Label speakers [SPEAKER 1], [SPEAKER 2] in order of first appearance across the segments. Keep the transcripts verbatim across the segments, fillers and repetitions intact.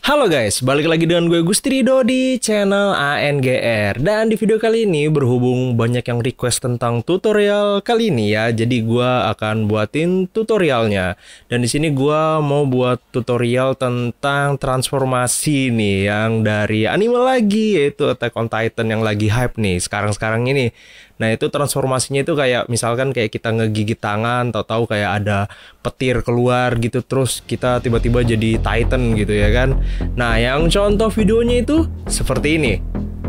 [SPEAKER 1] Halo guys, balik lagi dengan gue Gusti Rido di channel A N G R. Dan di video kali ini berhubung banyak yang request tentang tutorial kali ini ya, jadi gue akan buatin tutorialnya. Dan di sini gue mau buat tutorial tentang transformasi nih yang dari anime lagi, yaitu Attack on Titan yang lagi hype nih sekarang-sekarang ini. Nah itu transformasinya itu kayak misalkan kayak kita ngegigit tangan, tahu-tahu kayak ada petir keluar gitu, terus kita tiba-tiba jadi Titan gitu ya kan. Nah yang contoh videonya itu seperti ini.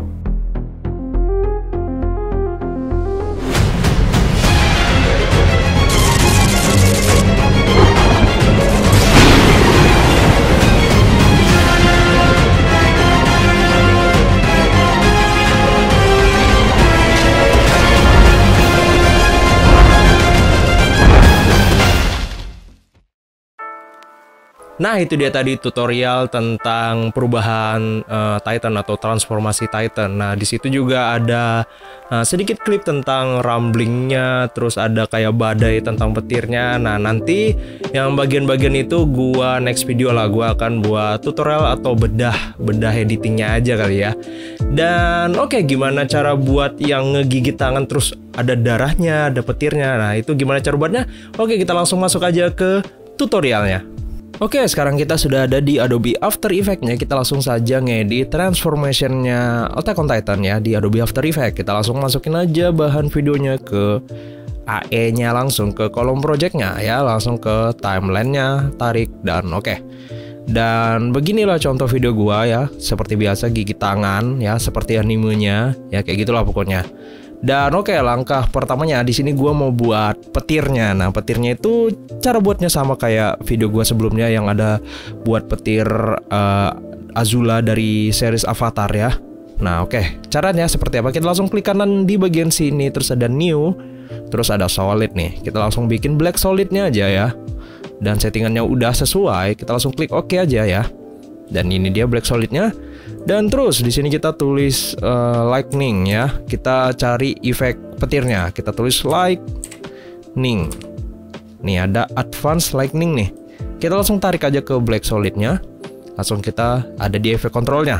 [SPEAKER 1] Nah itu dia tadi tutorial tentang perubahan uh, Titan atau transformasi Titan. Nah di situ juga ada uh, sedikit klip tentang rumblingnya, terus ada kayak badai tentang petirnya. Nah nanti yang bagian-bagian itu gua next video lah, gua akan buat tutorial atau bedah bedah editingnya aja kali ya. Dan oke okay, gimana cara buat yang ngegigit tangan terus ada darahnya, ada petirnya. Nah itu gimana cara buatnya? Oke kita langsung masuk aja ke tutorialnya. Oke, sekarang kita sudah ada di Adobe After Effects-nya. Kita langsung saja ngedit transformation-nya Attack on Titan ya di Adobe After Effects. Kita langsung masukin aja bahan videonya ke A E-nya, langsung ke kolom project-nya ya, langsung ke timeline-nya, tarik dan oke. Okay. Dan beginilah contoh video gua ya, seperti biasa gigit tangan ya, seperti animenya ya, kayak gitulah pokoknya. Dan oke okay, langkah pertamanya di sini gua mau buat petirnya. Nah petirnya itu cara buatnya sama kayak video gua sebelumnya yang ada buat petir uh, Azula dari series Avatar ya. Nah oke okay. Caranya seperti apa? Kita langsung klik kanan di bagian sini, terus ada new, terus ada solid nih. Kita langsung bikin black solidnya aja ya. Dan settingannya udah sesuai, kita langsung klik oke aja ya. Dan ini dia black solidnya. Dan terus di sini kita tulis uh, lightning ya. Kita cari efek petirnya. Kita tulis lightning. Nih ada advanced lightning nih. Kita langsung tarik aja ke black solidnya. Langsung kita ada di efek kontrolnya.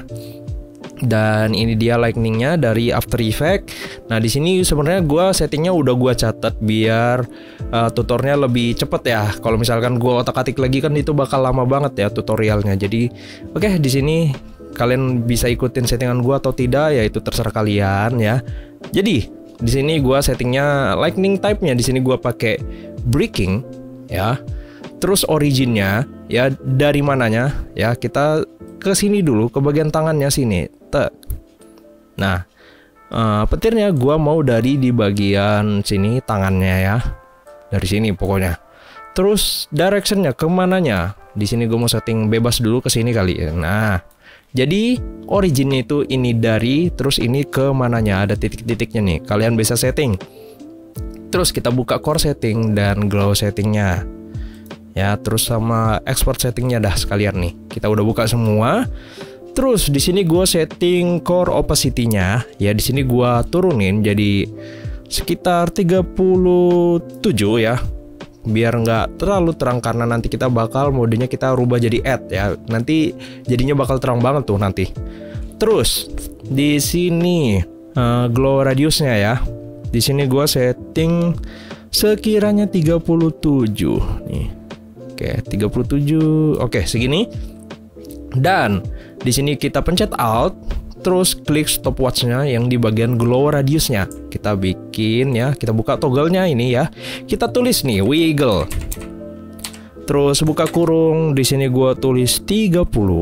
[SPEAKER 1] Dan ini dia lightningnya dari After Effects. Nah di sini sebenarnya gua settingnya udah gua catat biar uh, tutornya lebih cepet ya. Kalau misalkan gua otak-atik lagi kan itu bakal lama banget ya tutorialnya. Jadi oke okay, di sini kalian bisa ikutin settingan gua atau tidak ya, itu terserah kalian ya. Jadi di sini gua settingnya lightning type-nya, di sini gua pakai breaking ya. Terus originnya ya dari mananya ya, kita ke sini dulu ke bagian tangannya sini. Tek. Nah, uh, petirnya gua mau dari di bagian sini tangannya ya. Dari sini pokoknya. Terus directionnya ke mananya? Di sini gua mau setting bebas dulu ke sini kali ya. Nah, jadi originnya itu ini dari, terus ini ke mananya, ada titik-titiknya nih. Kalian bisa setting. Terus kita buka core setting dan glow settingnya. Ya, terus sama export settingnya dah sekalian nih. Kita udah buka semua. Terus di sini gua setting core opacity-nya. Ya di sini gua turunin jadi sekitar tiga puluh tujuh ya. Biar nggak terlalu terang karena nanti kita bakal modenya kita rubah jadi add ya. Nanti jadinya bakal terang banget tuh nanti. Terus di sini uh, glow radiusnya ya. Di sini gua setting sekiranya tiga puluh tujuh nih. Oke, tiga puluh tujuh. Oke, segini. Dan di sini kita pencet Alt, terus klik stopwatch-nya yang di bagian glow radiusnya. Kita bikin ya, kita buka toggle-nya ini ya. Kita tulis nih wiggle. Terus buka kurung, di sini gua tulis tiga puluh.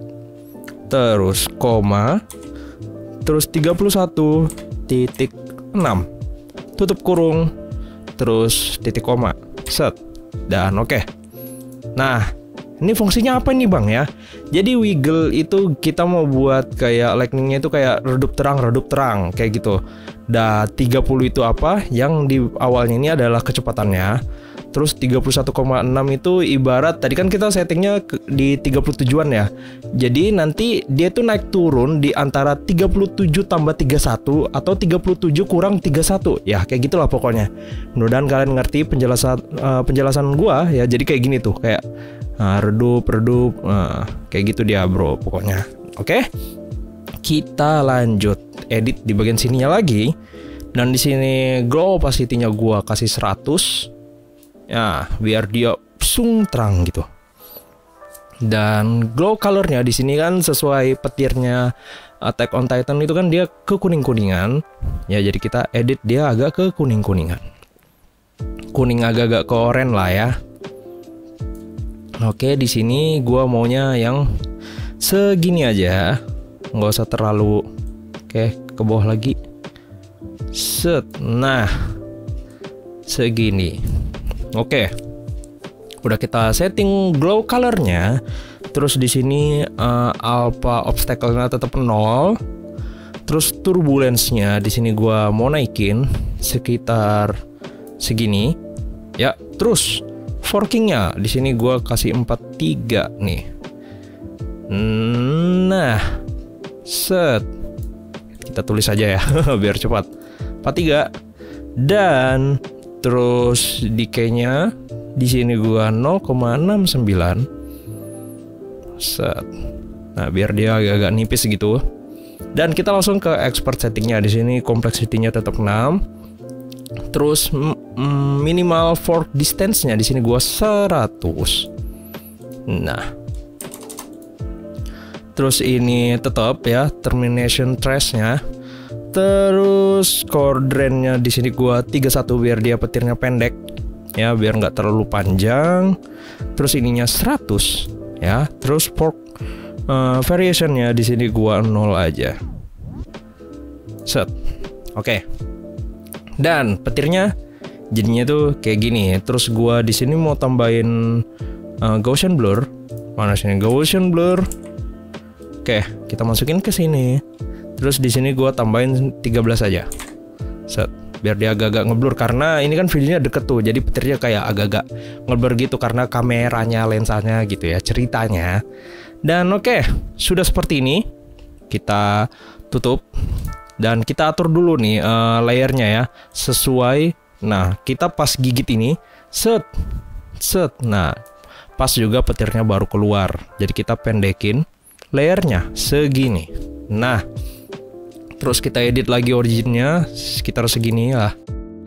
[SPEAKER 1] Terus koma. Terus tiga puluh satu titik enam. Tutup kurung. Terus titik koma. Set. Dan oke. Okay. Nah, ini fungsinya apa nih bang ya? Jadi wiggle itu kita mau buat kayak lightningnya itu kayak redup terang, redup terang kayak gitu. Dan tiga puluh itu apa? Yang di awalnya ini adalah kecepatannya. Terus tiga puluh satu koma enam itu ibarat tadi kan kita settingnya di tiga puluh tujuan ya. Jadi nanti dia tuh naik turun di antara tiga puluh tujuh tambah tiga puluh satu atau tiga puluh tujuh kurang tiga puluh satu. Ya kayak gitulah pokoknya. Mudah-mudahan kalian ngerti penjelasan uh, penjelasan gua ya. Jadi kayak gini tuh kayak Nah, redup, redup, nah, kayak gitu dia bro pokoknya. Oke, kita lanjut edit di bagian sininya lagi. Dan di sini glow opacity-nya gua kasih seratus. Ya, biar dia sung terang gitu. Dan glow colornya di sini kan sesuai petirnya Attack on Titan itu kan dia ke kuning-kuningan. Ya, jadi kita edit dia agak ke kuning-kuningan. Kuning agak-agak ke oranye lah ya. Oke, di sini gua maunya yang segini aja, nggak usah terlalu. Oke, ke bawah lagi. Set, nah segini. Oke, udah kita setting glow colornya. Terus di sini uh, alpha obstacle-nya tetap nol. Terus turbulence-nya di sini gua mau naikin sekitar segini. Ya, terus forking-nya di sini gua kasih empat puluh tiga nih. Nah, set. Kita tulis aja ya biar cepat. empat puluh tiga. Dan terus decay-nya di sini gua nol koma enam sembilan. Set. Nah, biar dia agak-agak nipis gitu. Dan kita langsung ke expert settingnya. Di sini complexity-nya tetap enam. Terus mm, minimal fork distance-nya di sini gua seratus. Nah. Terus ini tetap ya termination trace-nya. Terus core drain-nya di sini gua tiga puluh satu biar dia petirnya pendek. Ya, biar nggak terlalu panjang. Terus ininya seratus ya. Terus fork uh, variation-nya di sini gua nol aja. Set. Oke. Okay. Dan petirnya jadinya tuh kayak gini. Terus gua di sini mau tambahin uh, Gaussian blur. Mana sini Gaussian blur? Oke, kita masukin ke sini. Terus di sini gua tambahin tiga belas aja. Set. Biar dia agak-agak ngeblur karena ini kan videonya deket tuh. Jadi petirnya kayak agak-agak ngeblur gitu karena kameranya, lensanya gitu ya, ceritanya. Dan oke, sudah seperti ini. Kita tutup. Dan kita atur dulu nih uh, layernya ya sesuai. Nah, kita pas gigit ini set set. Nah, pas juga petirnya baru keluar. Jadi kita pendekin layernya segini. Nah, terus kita edit lagi originnya sekitar segini lah.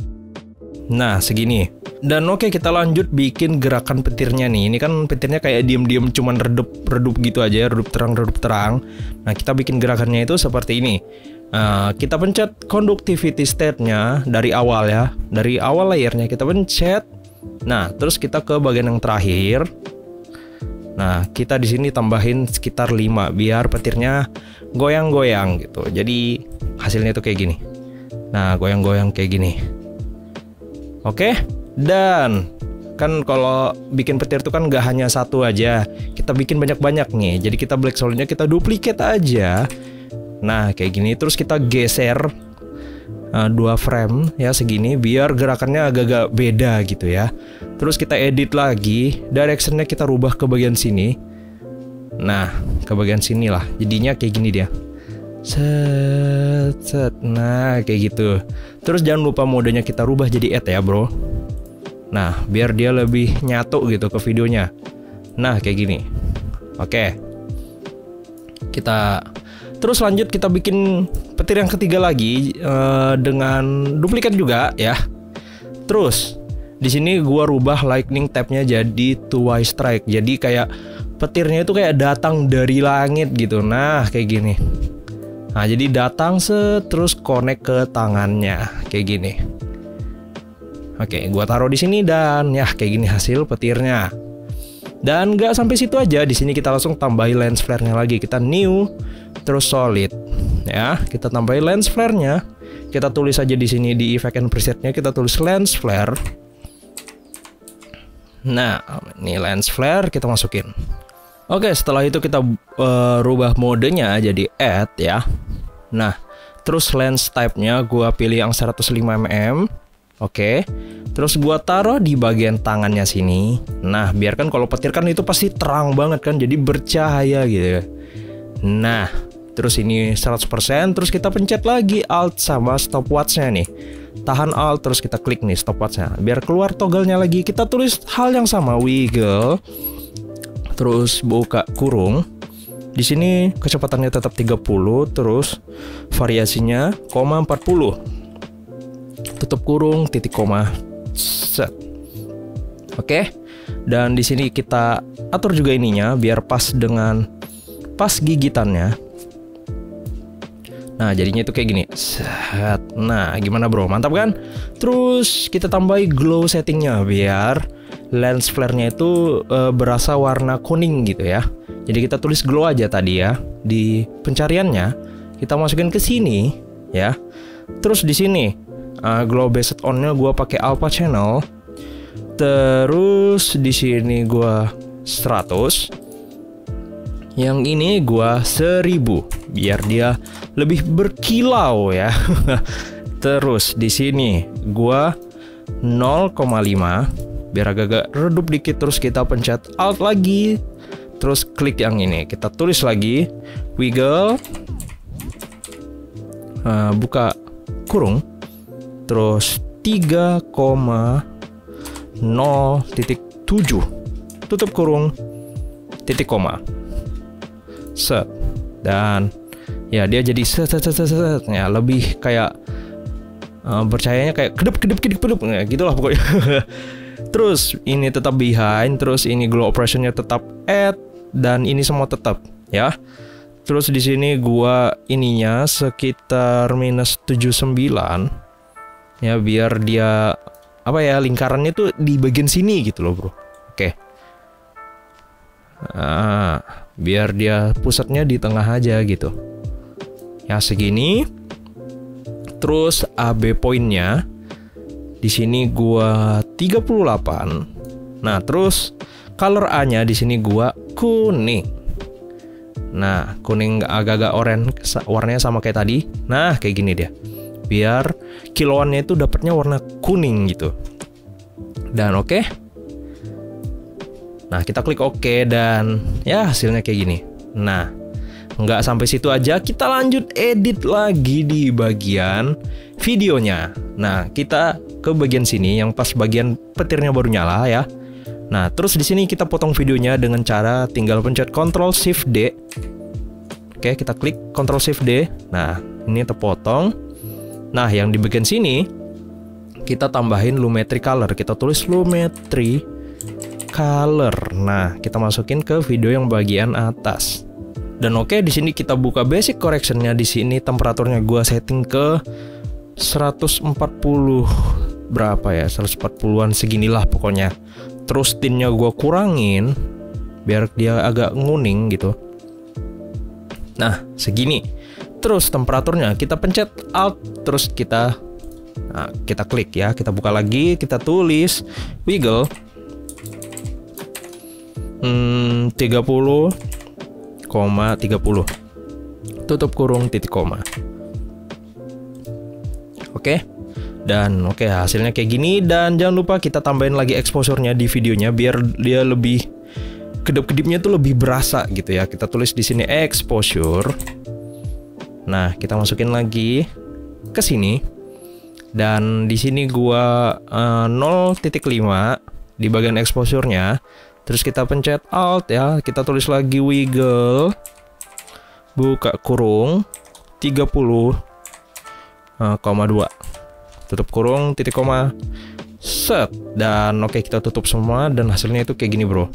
[SPEAKER 1] Nah, segini. Dan oke, kita lanjut bikin gerakan petirnya nih. Ini kan petirnya kayak diem-diem cuman redup-redup gitu aja, redup terang-redup terang. Nah, kita bikin gerakannya itu seperti ini. Nah, kita pencet conductivity state-nya dari awal ya. Dari awal layernya kita pencet. Nah, terus kita ke bagian yang terakhir. Nah, kita di sini tambahin sekitar lima biar petirnya goyang-goyang gitu. Jadi hasilnya tuh kayak gini. Nah, goyang-goyang kayak gini. Oke? Dan kan kalau bikin petir tuh kan gak hanya satu aja. Kita bikin banyak-banyak nih. Jadi kita black solid-nya kita duplicate aja. Nah, kayak gini. Terus kita geser uh, dua frame ya segini biar gerakannya agak-agak beda gitu ya. Terus kita edit lagi, directionnya kita rubah ke bagian sini. Nah, ke bagian sini lah. Jadinya kayak gini dia. Set, set. Nah, kayak gitu. Terus jangan lupa modenya kita rubah jadi add ya, bro. Nah, biar dia lebih nyatu gitu ke videonya. Nah, kayak gini. Oke. Kita terus lanjut kita bikin petir yang ketiga lagi uh, dengan duplikat juga ya. Terus di sini gua rubah lightning tab-nya jadi two way strike. Jadi kayak petirnya itu kayak datang dari langit gitu. Nah, kayak gini. Nah, jadi datang set terus connect ke tangannya kayak gini. Oke, gua taruh di sini dan ya kayak gini hasil petirnya. Dan nggak sampai situ aja, di sini kita langsung tambahin lens flare-nya lagi. Kita new terus solid ya. Kita tambahin lens flare-nya. Kita tulis aja di sini di effect and preset-nya kita tulis lens flare. Nah, ini lens flare kita masukin. Oke, setelah itu kita uh, rubah modenya jadi add ya. Nah, terus lens type-nya gua pilih yang seratus lima milimeter. Oke. Terus gua taruh di bagian tangannya sini. Nah, biarkan kalau petir kan itu pasti terang banget kan, jadi bercahaya gitu. Nah, terus ini seratus persen, terus kita pencet lagi Alt sama stopwatch-nya nih. Tahan Alt terus kita klik nih stopwatch-nya. Biar keluar toggle-nya lagi, kita tulis hal yang sama, wiggle terus buka kurung. Di sini kecepatannya tetap tiga puluh, terus variasinya koma empat puluh. Tutup kurung, titik koma, set. Oke. Dan di sini kita atur juga ininya biar pas dengan pas gigitannya. Nah, jadinya itu kayak gini. Set. Nah, gimana bro? Mantap kan? Terus kita tambahi glow settingnya biar lens flare-nya itu e, berasa warna kuning gitu ya. Jadi kita tulis glow aja tadi ya. Di pencariannya kita masukin ke sini ya. Terus di sini uh, glow based on-nya gua pakai alpha channel. Terus di sini gua seratus. Yang ini gua seribu biar dia lebih berkilau ya. Terus di sini gua nol koma lima biar agak-agak redup dikit, terus kita pencet alt lagi. Terus klik yang ini, kita tulis lagi wiggle, uh, buka kurung, terus tiga koma nol titik tujuh, tutup kurung, titik koma, set. Dan ya dia jadi set set set set, set. Ya, lebih kayak uh, percayanya kayak kedip kedip kedip kedip, ya, gitulah pokoknya. Terus ini tetap behind, terus ini glow operationnya tetap add, dan ini semua tetap ya. Terus di sini gua ininya sekitar minus tujuh puluh sembilan ya, biar dia apa ya, lingkarannya tuh di bagian sini gitu loh bro. Oke. Nah, biar dia pusatnya di tengah aja gitu ya, segini. Terus A B poinnya di sini gua tiga puluh delapan. Nah, terus color A-nya di sini gua kuning. Nah, kuning agak-agak oranye, warnanya sama kayak tadi. Nah, kayak gini dia. Biar kiloannya itu dapatnya warna kuning gitu. Dan oke. Okay. Nah, kita klik oke okay, dan ya hasilnya kayak gini. Nah, nggak sampai situ aja, kita lanjut edit lagi di bagian videonya. Nah, kita ke bagian sini yang pas bagian petirnya baru nyala ya. Nah, terus di sini kita potong videonya dengan cara tinggal pencet control shift D. Oke, kita klik control shift D. Nah, ini terpotong. Nah, yang di bagian sini kita tambahin lumetri color. Kita tulis lumetri color. Nah, kita masukin ke video yang bagian atas. Dan oke, di sini kita buka basic correctionnya. Di sini temperaturnya gua setting ke seratus empat puluh berapa ya? seratus empat puluhan seginilah pokoknya. Terus tinnya gue kurangin biar dia agak nguning gitu. Nah, segini. Terus temperaturnya kita pencet alt, terus kita nah, kita klik ya, kita buka lagi, kita tulis wiggle hmm, tiga puluh koma tiga puluh, tutup kurung, titik koma. Oke. Dan oke, okay, hasilnya kayak gini. Dan jangan lupa kita tambahin lagi exposure-nya di videonya biar dia lebih kedip-kedipnya tuh lebih berasa gitu ya. Kita tulis di sini exposure. Nah, kita masukin lagi ke sini. Dan di sini gua uh, nol titik lima di bagian exposure-nya. Terus kita pencet alt ya. Kita tulis lagi wiggle, buka kurung, tiga puluh koma dua. Tutup kurung, titik koma, set. Dan oke, kita tutup semua dan hasilnya itu kayak gini bro.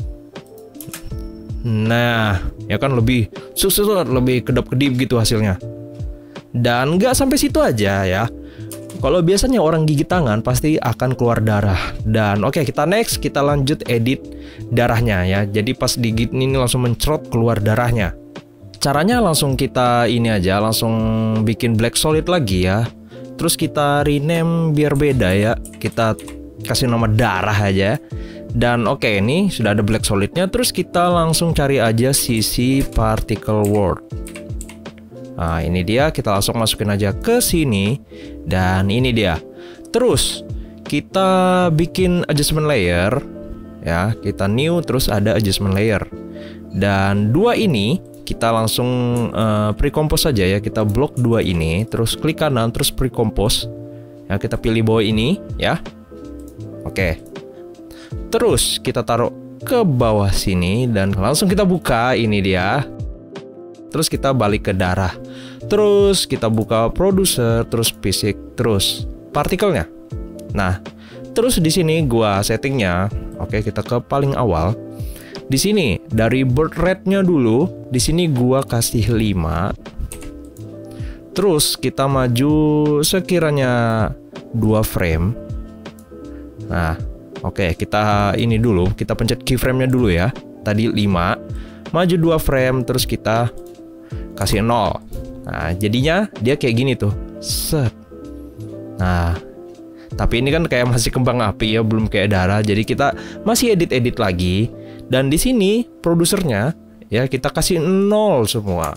[SPEAKER 1] Nah, ya kan lebih sukses, lebih kedap-kedip gitu hasilnya. Dan nggak sampai situ aja ya. Kalau biasanya orang gigit tangan pasti akan keluar darah. Dan oke, kita next, kita lanjut edit darahnya ya. Jadi pas digigit ini langsung mencrot keluar darahnya. Caranya langsung kita ini aja, langsung bikin black solid lagi ya. Terus kita rename biar beda ya. Kita kasih nama darah aja. Dan oke, okay, ini sudah ada black solidnya. Terus kita langsung cari aja sisi particle world. Nah, ini dia. Kita langsung masukin aja ke sini. Dan ini dia. Terus kita bikin adjustment layer. Ya, kita new terus ada adjustment layer. Dan dua ini kita langsung uh, pre-compose saja ya. Kita blok dua ini, terus klik kanan, terus pre-compose. Ya, kita pilih bawah ini ya. Oke. Terus kita taruh ke bawah sini dan langsung kita buka, ini dia. Terus kita balik ke darah. Terus kita buka produser, terus fisik, terus partikelnya. Nah, terus di sini gua settingnya, oke kita ke paling awal. Di sini dari birth rate-nya dulu, di sini gua kasih lima. Terus kita maju sekiranya dua frame. Nah, oke kita ini dulu, kita pencet keyframe-nya dulu ya. Tadi lima, maju dua frame, terus kita kasih nol. Nah, jadinya dia kayak gini tuh. Set. Nah, tapi ini kan kayak masih kembang api ya, belum kayak darah. Jadi kita masih edit-edit lagi. Dan di sini produsernya ya kita kasih nol semua.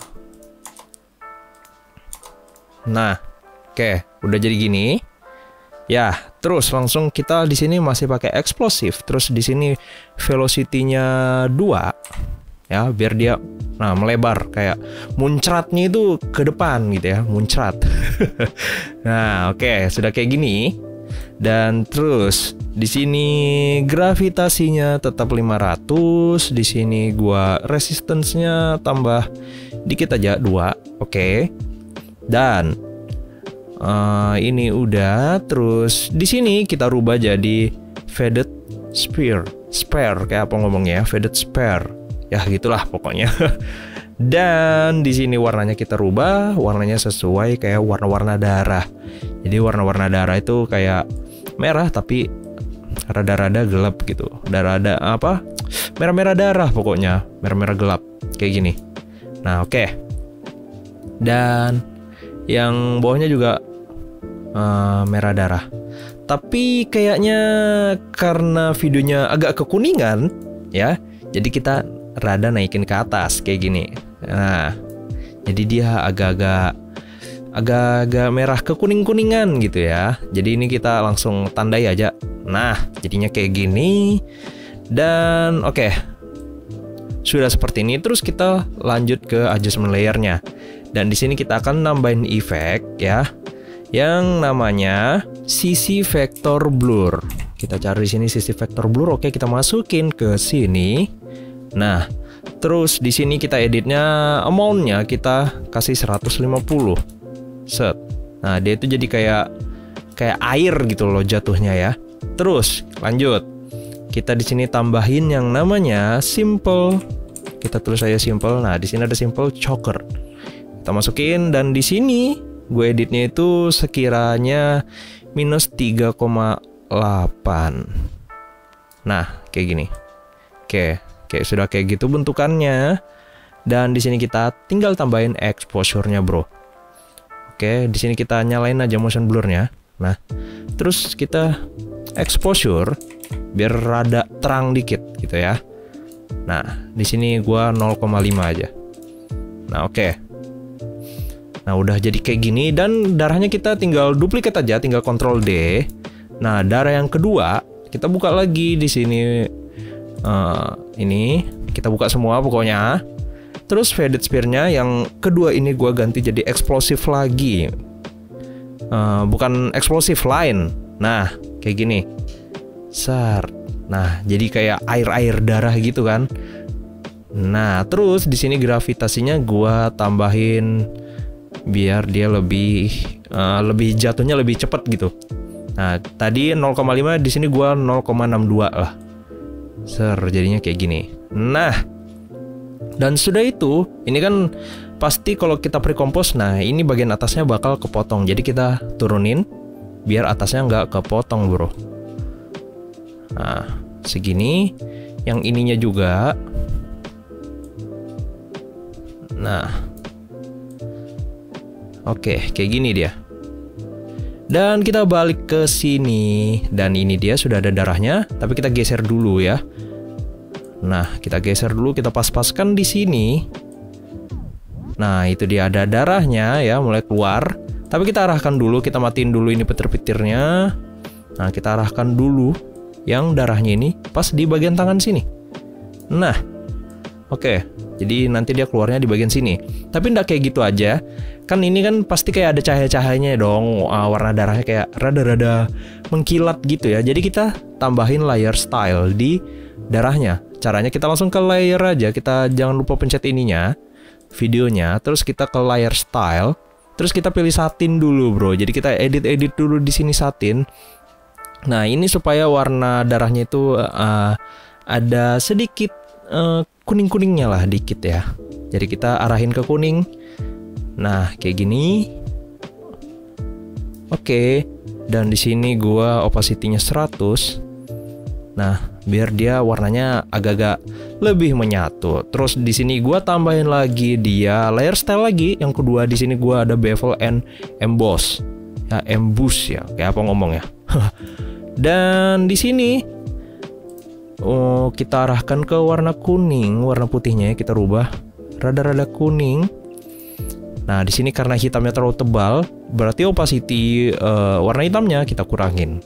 [SPEAKER 1] Nah, oke, udah jadi gini. Ya, terus langsung kita di sini masih pakai eksplosif. Terus di sini velocity-nya dua. Ya, biar dia nah melebar kayak muncratnya itu ke depan gitu ya, muncrat. Nah, oke, sudah kayak gini. Dan terus di sini gravitasinya tetap lima ratus, di sini gua resistance-nya tambah dikit aja dua. Oke. Dan uh, ini udah, terus di sini kita rubah jadi faded sphere, spare kayak apa ngomongnya ya, faded spare. Ya gitulah pokoknya. Dan di sini warnanya kita rubah, warnanya sesuai kayak warna-warna darah. Jadi warna-warna darah itu kayak merah tapi rada-rada gelap gitu. Rada-rada apa? Merah-merah darah pokoknya, merah-merah gelap kayak gini. Nah, oke. Okay. Dan yang bawahnya juga uh, merah darah. Tapi kayaknya karena videonya agak kekuningan ya, jadi kita rada naikin ke atas kayak gini. Nah, jadi dia agak-agak agak-agak merah kekuning-kuningan gitu ya. Jadi ini kita langsung tandai aja. Nah, jadinya kayak gini. Dan oke, okay. Sudah seperti ini. Terus kita lanjut ke adjustment layernya. Dan di sini kita akan nambahin efek ya, yang namanya sisi vector blur. Kita cari di sini sisi vector blur. Oke, kita masukin ke sini. Nah, terus di sini kita editnya amount-nya kita kasih seratus lima puluh. Set. Nah, dia itu jadi kayak kayak air gitu loh jatuhnya ya. Terus lanjut. Kita di sini tambahin yang namanya simple. Kita tulis aja simple. Nah, di sini ada simple choker. Kita masukin dan di sini gue editnya itu sekiranya minus tiga koma delapan. Nah, kayak gini. Oke. Oke, sudah kayak gitu bentukannya. Dan di sini kita tinggal tambahin exposure-nya, bro. Oke, di sini kita nyalain aja motion blur-nya. Nah, terus kita exposure biar rada terang dikit gitu ya. Nah, di sini gua nol koma lima aja. Nah, oke. Nah, udah jadi kayak gini dan darahnya kita tinggal duplicate aja, tinggal Ctrl D. Nah, darah yang kedua kita buka lagi di sini. Uh, ini kita buka semua pokoknya. Terus faded sphere-nya yang kedua ini gua ganti jadi explosive lagi. Uh, bukan explosive line. Nah, kayak gini. Sar. Nah, jadi kayak air-air darah gitu kan. Nah, terus di sini gravitasinya gua tambahin biar dia lebih uh, lebih jatuhnya lebih cepat gitu. Nah, tadi nol koma lima, di sini gua nol koma enam dua lah. Ser, jadinya kayak gini. Nah, dan sudah itu, ini kan pasti kalau kita pre-compose, nah ini bagian atasnya bakal kepotong. Jadi kita turunin biar atasnya nggak kepotong, bro. Nah, segini. Yang ininya juga. Nah, oke, kayak gini dia. Dan kita balik ke sini. Dan ini dia sudah ada darahnya. Tapi kita geser dulu ya. Nah, kita geser dulu. Kita pas-paskan di sini. Nah, itu dia ada darahnya ya. Mulai keluar. Tapi kita arahkan dulu. Kita matiin dulu ini petir-petirnya. Nah, kita arahkan dulu. Yang darahnya ini pas di bagian tangan sini. Nah, oke. Jadi nanti dia keluarnya di bagian sini. Tapi nggak kayak gitu aja. Kan ini kan pasti kayak ada cahaya-cahayanya dong. uh, Warna darahnya kayak rada-rada mengkilat gitu ya. Jadi kita tambahin layer style di darahnya. caranya kita langsung ke layer aja. Kita jangan lupa pencet ininya, videonya, terus kita ke layer style, terus kita pilih satin dulu bro. Jadi kita edit-edit dulu di sini satin. Nah ini supaya warna darahnya itu uh, ada sedikit uh, kuning-kuningnya lah dikit ya. Jadi kita arahin ke kuning. Nah kayak gini. Oke, dan di sini gua opacity-nya seratus. Nah, biar dia warnanya agak-agak lebih menyatu. Terus di sini gua tambahin lagi dia layer style lagi. Yang kedua di sini gua ada bevel and emboss. Ya, emboss ya. Kayak apa ngomong ya? Dan di sini oh, kita arahkan ke warna kuning, warna putihnya ya kita rubah rada-rada kuning. Nah, di sini karena hitamnya terlalu tebal, berarti opacity uh, warna hitamnya kita kurangin.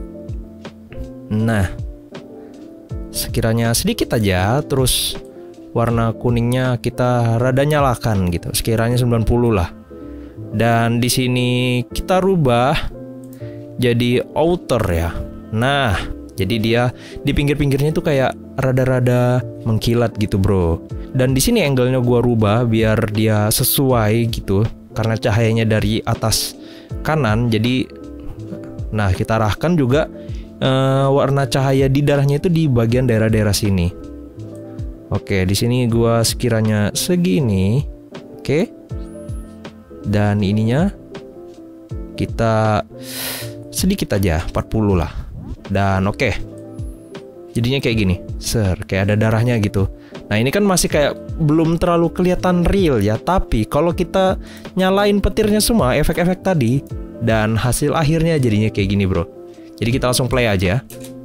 [SPEAKER 1] Nah, sekiranya sedikit aja, terus warna kuningnya kita rada nyalakan gitu, sekiranya sembilan puluh lah. Dan di sini kita rubah jadi outer ya. Nah, jadi dia di pinggir-pinggirnya tuh kayak rada-rada mengkilat gitu, bro. Dan di sini angle-nya gua rubah biar dia sesuai gitu, karena cahayanya dari atas kanan. Jadi, nah kita arahkan juga uh, warna cahaya di darahnya itu di bagian daerah-daerah sini. Oke, di sini gua sekiranya segini, oke. Dan ininya kita sedikit aja, empat puluh lah. Dan oke, jadinya kayak gini, ser, kayak ada darahnya gitu. Nah ini kan masih kayak belum terlalu kelihatan real ya. Tapi kalau kita nyalain petirnya semua, efek-efek tadi, dan hasil akhirnya jadinya kayak gini bro. Jadi kita langsung play aja.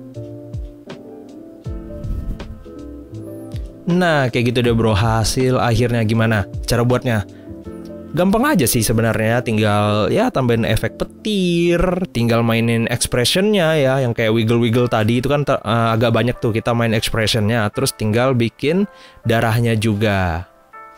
[SPEAKER 1] Nah kayak gitu deh bro, hasil akhirnya gimana? Cara buatnya gampang aja sih sebenarnya, tinggal ya tambahin efek petir, tinggal mainin expressionnya ya, yang kayak wiggle-wiggle tadi itu kan uh, agak banyak tuh kita main expressionnya, terus tinggal bikin darahnya juga.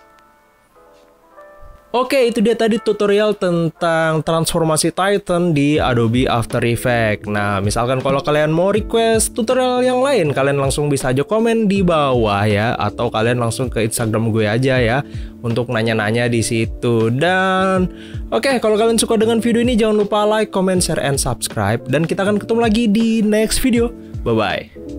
[SPEAKER 1] Oke, itu dia tadi tutorial tentang transformasi Titan di Adobe After Effects. Nah, misalkan kalau kalian mau request tutorial yang lain, kalian langsung bisa aja komen di bawah ya, atau kalian langsung ke Instagram gue aja ya untuk nanya-nanya di situ. Dan oke, kalau kalian suka dengan video ini jangan lupa like, comment, share, and subscribe. Dan kita akan ketemu lagi di next video. Bye bye.